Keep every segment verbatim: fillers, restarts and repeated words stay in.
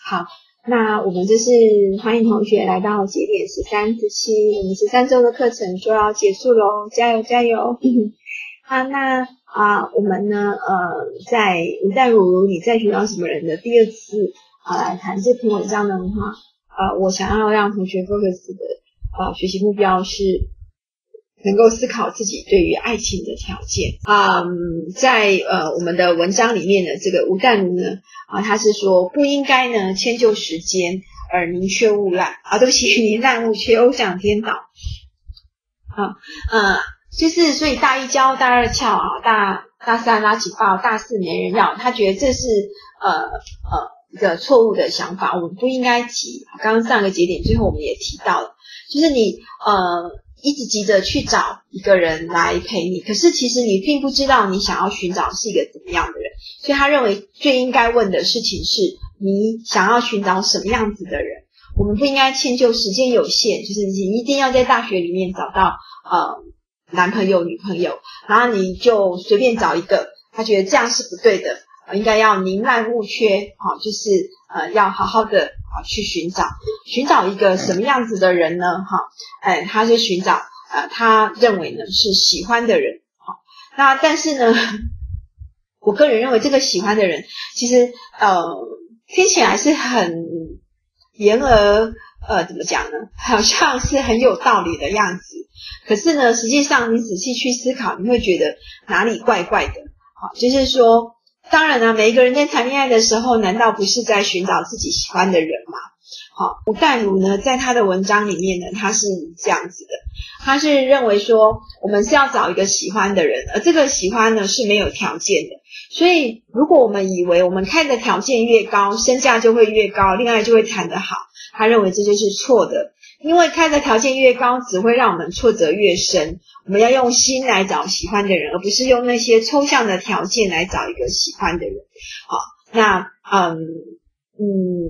好，那我们就是欢迎同学来到节点十三、十七，我们十三周的课程就要结束喽，加油加油！好，那啊、呃，我们呢，呃，在吴淡如你在寻找什么人的第二次啊、呃、来谈这篇文章的话，呃，我想要让同学 focus 的呃学习目标是能够思考自己对于爱情的条件。嗯，在呃我们的文章里面呢，这个吴淡如呢，啊，他是说不应该呢迁就时间而宁缺毋滥啊，对不起，宁滥勿缺，偶想颠倒。啊，呃，就是所以大一教，大二翘啊，大大三拉起爆，大四没人要，他觉得这是呃呃一个错误的想法，我们不应该急。刚刚上个节点最后我们也提到了，就是你呃。一直急着去找一个人来陪你，可是其实你并不知道你想要寻找是一个怎么样的人，所以他认为最应该问的事情是你想要寻找什么样子的人。我们不应该迁就时间有限，就是你一定要在大学里面找到呃男朋友女朋友，然后你就随便找一个，他觉得这样是不对的，呃、应该要宁滥勿缺啊，就是呃要好好的啊去寻找寻找一个什么样子的人呢？哈，哎，他是寻找呃他认为呢是喜欢的人。好，那但是呢，我个人认为这个喜欢的人其实呃听起来是很言而呃怎么讲呢？好像是很有道理的样子，可是呢，实际上你仔细去思考，你会觉得哪里怪怪的。好，就是说。当然啊，每一个人在谈恋爱的时候，难道不是在寻找自己喜欢的人吗？好，吴淡如呢，在他的文章里面呢，他是这样子的，他是认为说，我们是要找一个喜欢的人，而这个喜欢呢是没有条件的。所以，如果我们以为我们看的条件越高，身价就会越高，恋爱就会谈得好，他认为这就是错的。因为开的条件越高，只会让我们挫折越深。我们要用心来找喜欢的人，而不是用那些抽象的条件来找一个喜欢的人。好，那嗯嗯，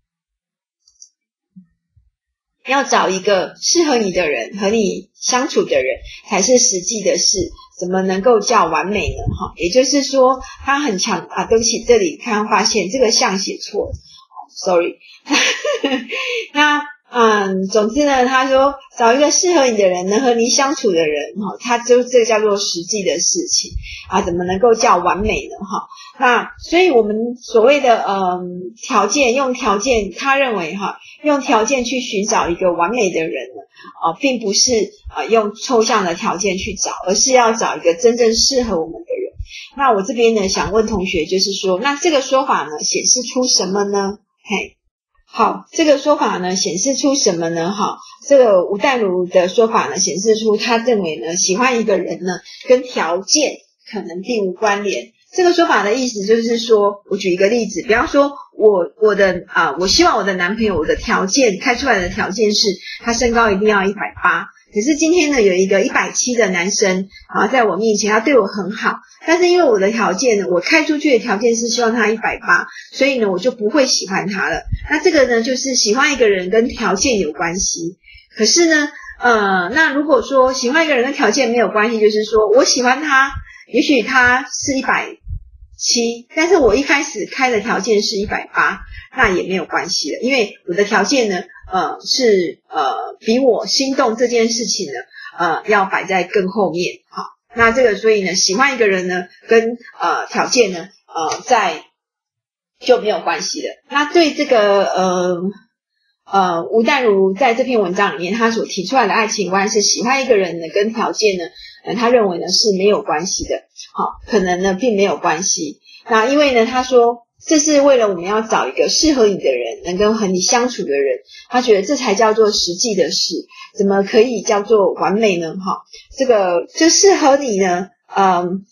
要找一个适合你的人，和你相处的人，才是实际的事。怎么能够叫完美呢？哈，也就是说，他很强啊。对不起，这里看发现这个项写错了。Sorry 那嗯，总之呢，他说找一个适合你的人，能和你相处的人，哈，他就这个叫做实际的事情啊，怎么能够叫完美呢？哈，那所以我们所谓的嗯条件，用条件，他认为哈，用条件去寻找一个完美的人呢，啊，并不是啊用抽象的条件去找，而是要找一个真正适合我们的人。那我这边呢，想问同学，就是说，那这个说法呢，显示出什么呢？嘿。好，这个说法呢，显示出什么呢？哈，这个吴淡如的说法呢，显示出他认为呢，喜欢一个人呢，跟条件可能并无关联。这个说法的意思就是说，我举一个例子，比方说我我的啊、呃，我希望我的男朋友，我的条件开出来的条件是，他身高一定要一百八。可是今天呢，有一个一百七的男生，然后在我面前，他对我很好，但是因为我的条件呢，我开出去的条件是希望他一百八，所以呢，我就不会喜欢他了。那这个呢，就是喜欢一个人跟条件有关系。可是呢，呃，那如果说喜欢一个人跟条件没有关系，就是说我喜欢他，也许他是一百七，但是我一开始开的条件是一百八，那也没有关系了，因为我的条件呢，呃，是呃比我心动这件事情呢，呃，要摆在更后面。好，那这个所以呢，喜欢一个人呢，跟呃条件呢，呃，在就没有关系了。那对这个呃呃吴淡如在这篇文章里面，他所提出来的爱情观是喜欢一个人呢，跟条件呢，呃，他认为呢是没有关系的。好，可能呢并没有关系。那因为呢，他说这是为了我们要找一个适合你的人，能够和你相处的人，他觉得这才叫做实际的事，怎么可以叫做完美呢？哈，这个就适合你呢，嗯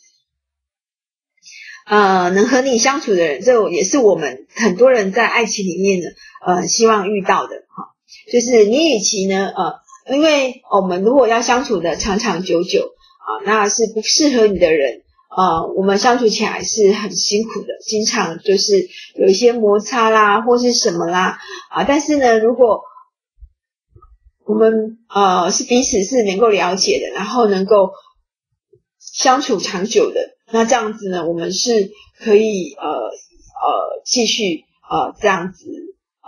呃，能和你相处的人，这也是我们很多人在爱情里面呢，呃，希望遇到的哈。就是你与其呢，呃，因为我们如果要相处的长长久久啊，那是不适合你的人。呃，我们相处起来是很辛苦的，经常就是有一些摩擦啦，或是什么啦，啊，但是呢，如果我们呃是彼此是能够了解的，然后能够相处长久的，那这样子呢，我们是可以呃呃继续呃这样子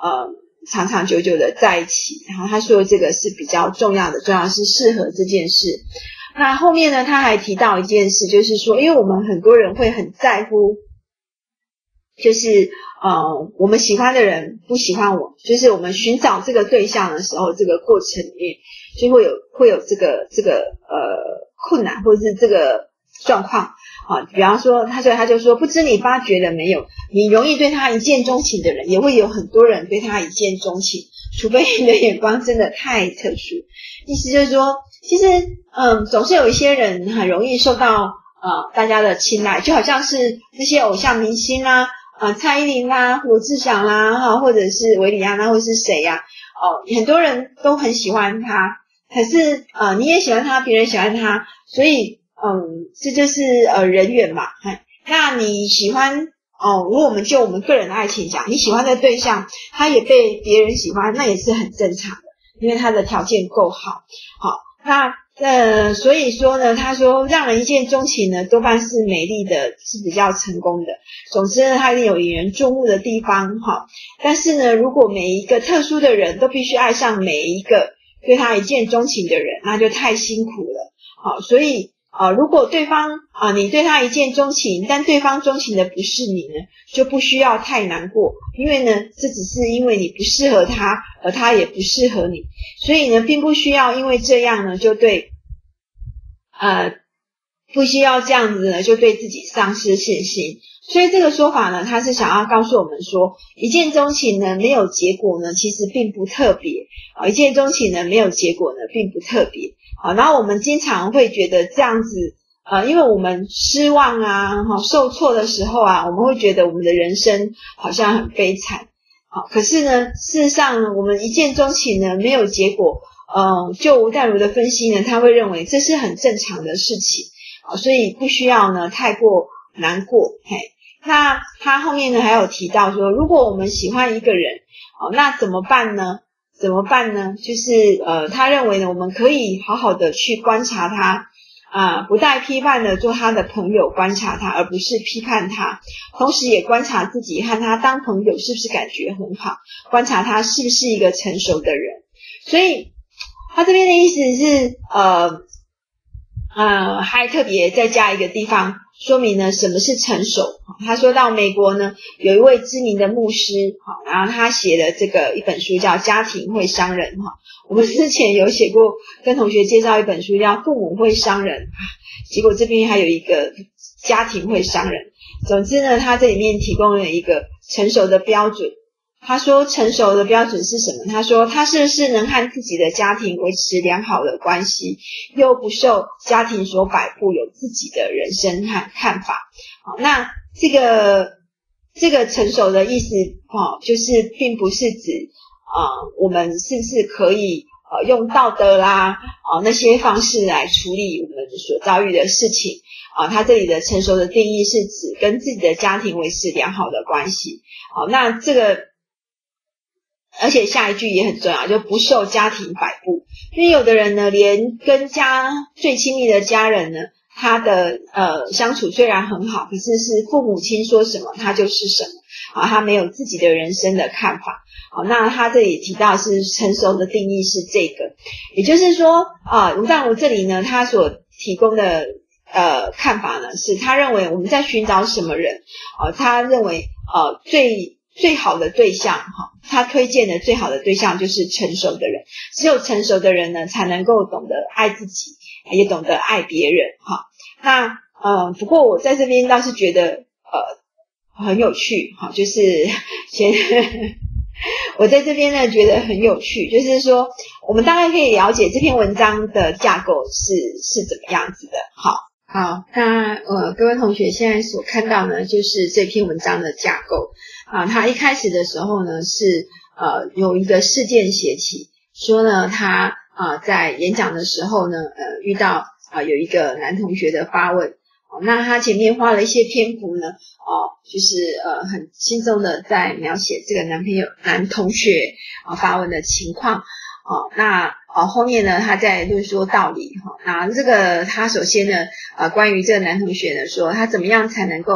呃长长久久的在一起。然后他说这个是比较重要的，重要的是适合这件事。那后面呢，他还提到一件事，就是说，因为我们很多人会很在乎，就是呃，我们喜欢的人不喜欢我，就是我们寻找这个对象的时候，这个过程里面就会有会有这个这个呃困难，或者是这个状况啊。比方说，他所以他就说，不知你发觉了没有，你容易对他一见钟情的人，也会有很多人对他一见钟情，除非你的眼光真的太特殊。意思就是说，其实嗯，总是有一些人很容易受到呃大家的青睐，就好像是那些偶像明星啦。呃，蔡依林啦，罗志祥啦，哈，或者是维里安啦，或者是谁呀、啊？哦，很多人都很喜欢他，可是呃，你也喜欢他，别人喜欢他，所以嗯，这就是呃人缘嘛。那你喜欢哦，如果我们就我们个人的爱情讲，你喜欢的对象，他也被别人喜欢，那也是很正常的，因为他的条件够好。好，那。呃，所以说呢，他说让人一见钟情呢，多半是美丽的，是比较成功的。总之呢，他一定有引人注目的地方哈。但是呢，如果每一个特殊的人都必须爱上每一个对他一见钟情的人，那就太辛苦了。好，所以啊、呃，如果对方啊、呃、你对他一见钟情，但对方钟情的不是你呢，就不需要太难过，因为呢，这只是因为你不适合他，而他也不适合你，所以呢，并不需要因为这样呢，就对。呃，不需要这样子呢，就对自己丧失信心。所以这个说法呢，他是想要告诉我们说，一见钟情呢，没有结果呢，其实并不特别啊。一见钟情呢，没有结果呢，并不特别啊。然后我们经常会觉得这样子，呃，因为我们失望啊，哈，受挫的时候啊，我们会觉得我们的人生好像很悲惨。好，可是呢，事实上呢，我们一见钟情呢，没有结果。呃，就吴淡如的分析呢，他会认为这是很正常的事情，啊，所以不需要呢太过难过。嘿，那他后面呢还有提到说，如果我们喜欢一个人，哦，那怎么办呢？怎么办呢？就是呃，他认为呢，我们可以好好的去观察他，啊、呃，不带批判的做他的朋友，观察他，而不是批判他，同时也观察自己和他当朋友是不是感觉很好，观察他是不是一个成熟的人，所以。他这边的意思是，呃，呃，还特别再加一个地方，说明呢什么是成熟。他说到美国呢，有一位知名的牧师，好，然后他写了这个一本书叫《家庭会伤人》哈。我们之前有写过，跟同学介绍一本书叫《父母会伤人》，结果这边还有一个家庭会伤人。总之呢，他这里面提供了一个成熟的标准。他说成熟的标准是什么？他说他是不是能和自己的家庭维持良好的关系，又不受家庭所摆布，有自己的人生和看法。好，那这个这个成熟的意思，哦，就是并不是指啊、呃，我们是不是可以呃用道德啦啊、呃、那些方式来处理我们所遭遇的事情啊、呃。他这里的成熟的定义是指跟自己的家庭维持良好的关系。好，那这个。而且下一句也很重要，就不受家庭摆布。因为有的人呢，连跟家最亲密的家人呢，他的呃相处虽然很好，可是是父母亲说什么他就是什么啊，他没有自己的人生的看法。好，那他这里提到是成熟的定义是这个，也就是说啊，吴淡如这里呢，他所提供的呃看法呢，是他认为我们在寻找什么人啊，他认为呃最。最好的对象哈，他推荐的最好的对象就是成熟的人，只有成熟的人呢，才能够懂得爱自己，也懂得爱别人哈。那呃，不过我在这边倒是觉得呃很有趣哈，就是先我在这边呢觉得很有趣，就是说我们大概可以了解这篇文章的架构是是怎么样子的。好。好，那呃，各位同学现在所看到呢，就是这篇文章的架构啊。他一开始的时候呢，是呃有一个事件写起，说呢他啊、呃、在演讲的时候呢，呃遇到啊、呃、有一个男同学的发问，哦，那他前面花了一些篇幅呢，哦，就是呃很轻松的在描写这个男朋友男同学啊、呃、发问的情况。哦，那呃后面呢，他在论说道理哈、哦。那这个他首先呢，呃，关于这个男同学呢，说他怎么样才能够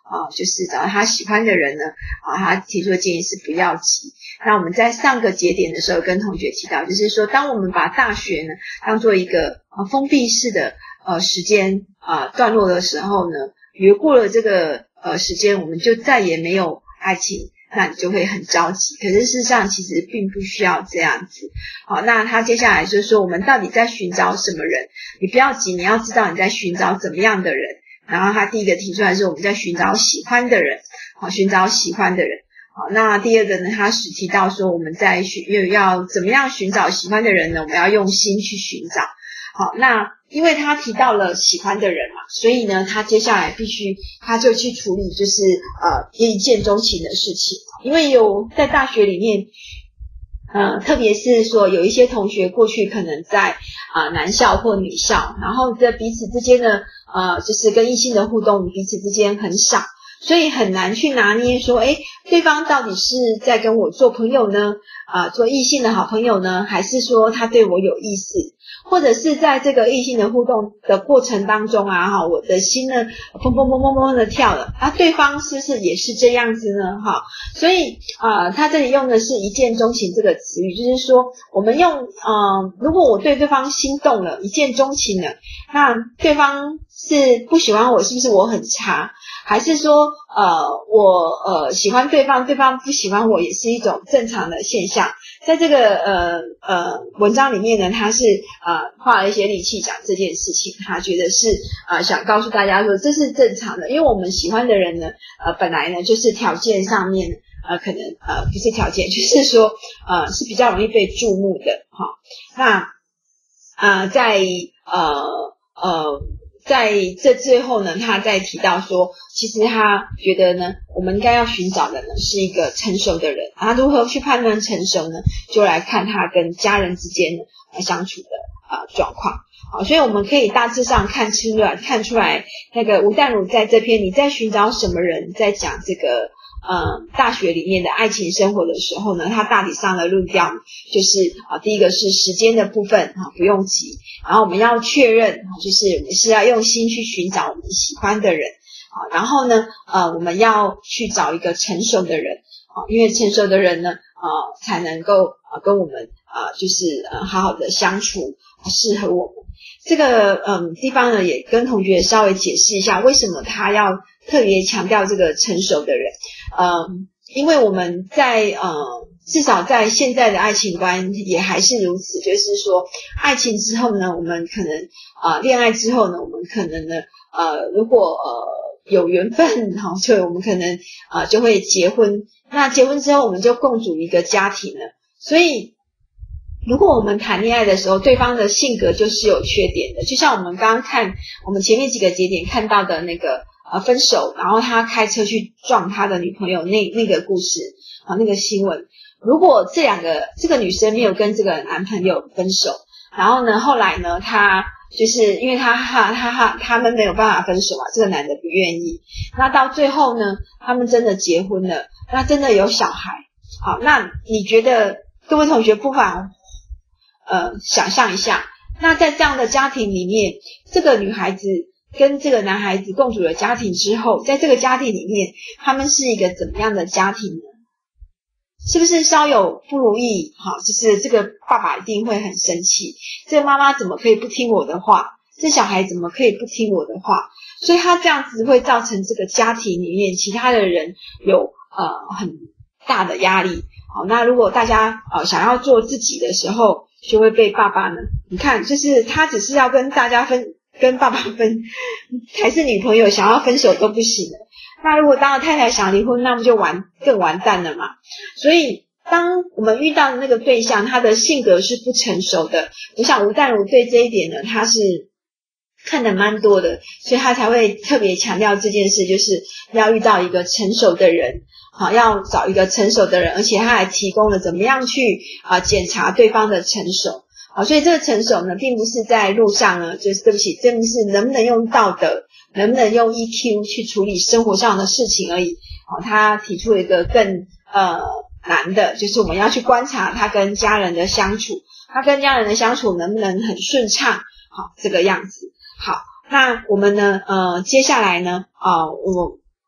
啊，就是找到他喜欢的人呢，啊，他提出的建议是不要急。那我们在上个节点的时候跟同学提到，就是说，当我们把大学呢当做一个呃封闭式的呃时间啊、呃、段落的时候呢，比如过了这个呃时间，我们就再也没有爱情，那你就会很着急。可是事实上其实并不需要这样子。好，那他接下来就是说，我们到底在寻找什么人？你不要急，你要知道你在寻找怎么样的人。然后他第一个提出来是我们在寻找喜欢的人，好，寻找喜欢的人。好，那第二个呢，他是提到说我们在寻要怎么样寻找喜欢的人呢？我们要用心去寻找。好，那因为他提到了喜欢的人嘛，所以呢，他接下来必须他就去处理就是呃一见钟情的事情。因为有在大学里面，呃，特别是说有一些同学过去可能在啊、呃、男校或女校，然后这彼此之间呢，呃，就是跟异性的互动彼此之间很少，所以很难去拿捏说，诶，对方到底是在跟我做朋友呢，啊、呃，做异性的好朋友呢，还是说他对我有意思？或者是在这个异性的互动的过程当中啊，哈，我的心呢，砰砰砰砰砰的跳了，啊，对方是不是也是这样子呢？哈，所以啊、呃，他这里用的是一见钟情这个词语，就是说，我们用，呃，如果我对对方心动了，一见钟情了，那对方是不喜欢我，是不是我很差？还是说，呃，我呃喜欢对方，对方不喜欢我，也是一种正常的现象？在这个呃呃文章里面呢，他是呃花了一些力气讲这件事情，他觉得是呃想告诉大家说这是正常的，因为我们喜欢的人呢，呃本来呢就是条件上面呃可能呃不是条件，就是说呃是比较容易被注目的哈。那呃在呃呃。在这最后呢，他再提到说，其实他觉得呢，我们应该要寻找的呢是一个成熟的人。他如何去判断成熟呢？就来看他跟家人之间呃相处的啊、呃、状况。好，所以我们可以大致上看出来，看出来那个吴淡如在这篇你在寻找什么人，在讲这个呃大学里面的爱情生活的时候呢，他大体上的论调就是啊、呃，第一个是时间的部分啊，不用急。然后我们要确认，就是我们是要用心去寻找我们喜欢的人啊。然后呢，呃，我们要去找一个成熟的人啊，因为成熟的人呢，呃，才能够呃跟我们啊，就是呃好好的相处，适合我们。这个嗯地方呢，也跟同学稍微解释一下，为什么他要特别强调这个成熟的人。嗯，因为我们在呃。至少在现在的爱情观也还是如此，就是说爱情之后呢，我们可能啊、呃、恋爱之后呢，我们可能呢呃如果呃有缘分哈，所以我们可能啊、呃、就会结婚。那结婚之后我们就共组一个家庭了。所以如果我们谈恋爱的时候，对方的性格就是有缺点的，就像我们刚刚看我们前面几个节点看到的那个呃分手，然后他开车去撞他的女朋友那那个故事啊，那个新闻。如果这两个这个女生没有跟这个男朋友分手，然后呢，后来呢，她就是因为她她她她他们没有办法分手嘛，这个男的不愿意，那到最后呢，他们真的结婚了，那真的有小孩。好，那你觉得各位同学不妨呃想象一下，那在这样的家庭里面，这个女孩子跟这个男孩子共组了家庭之后，在这个家庭里面，他们是一个怎么样的家庭呢？是不是稍有不如意？好，就是这个爸爸一定会很生气，这个妈妈怎么可以不听我的话？这小孩怎么可以不听我的话？所以他这样子会造成这个家庭里面其他的人有呃很大的压力。好，那如果大家呃想要做自己的时候，就会被爸爸呢，你看，就是他只是要跟大家分，跟爸爸分，还是女朋友想要分手都不行了。那如果当了太太想离婚，那么就完更完蛋了嘛。所以当我们遇到的那个对象，他的性格是不成熟的，我想吴淡如对这一点呢，他是看得蛮多的，所以他才会特别强调这件事，就是要遇到一个成熟的人，好，要找一个成熟的人，而且他还提供了怎么样去啊检查对方的成熟。好，所以这个成熟呢，并不是在路上呢，就是对不起，这不是能不能用道德，能不能用 E Q 去处理生活上的事情而已。好，他提出了一个更呃难的，就是我们要去观察他跟家人的相处，他跟家人的相处能不能很顺畅，好，这个样子。好，那我们呢呃接下来呢啊、呃、我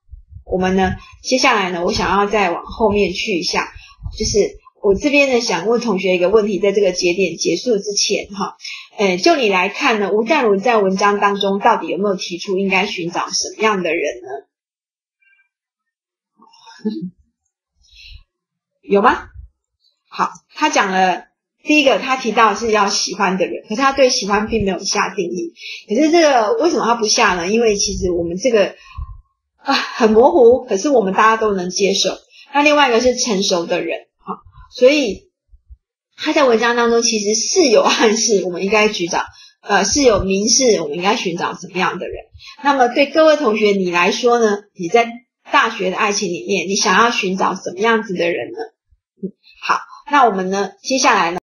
我们呢，接下来呢，我想要再往后面去一下，就是我这边呢想问同学一个问题，在这个节点结束之前哈，呃，就你来看呢，吴淡如在文章当中到底有没有提出应该寻找什么样的人呢？有吗？好，他讲了第一个，他提到是要喜欢的人，可是他对喜欢并没有下定义。可是这个为什么他不下呢？因为其实我们这个啊很模糊，可是我们大家都能接受。那另外一个是成熟的人啊，所以他在文章当中其实是有暗示我们应该寻找，呃是有明示我们应该寻找什么样的人。那么对各位同学你来说呢，你在大学的爱情里面，你想要寻找什么样子的人呢？嗯，好，那我们呢接下来呢